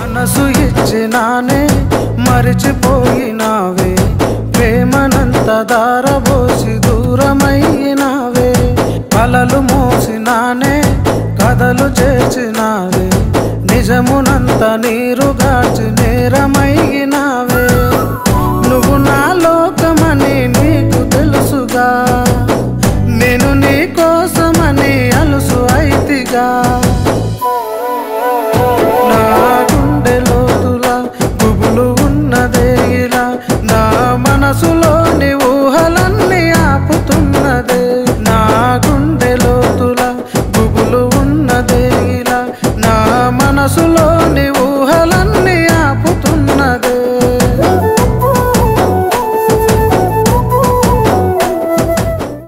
మనసు ఇచ్చినానే మరిచిపోయినావే, ప్రేమనంత దారబోసి దూరమైనావే. కలలు మోసినానే కథలు చేసినావే, నిజమునంత నీరుగార్చి నేరమైనావే. నువ్వు నా లోకమని నీకు తెలుసుగా, నేను నీ కోసమని అలుసు అయితిగా. నా గుండె లోతులా గుబులు ఉన్నదే ఇలా, నా మనసులోని ఊహల